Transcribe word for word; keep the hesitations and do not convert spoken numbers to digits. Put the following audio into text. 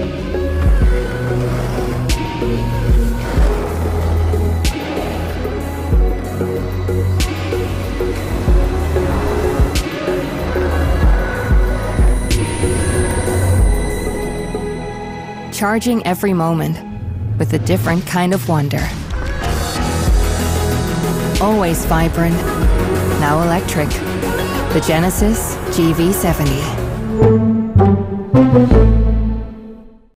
Charging every moment with a different kind of wonder. Always vibrant, now electric. The Genesis G V seventy.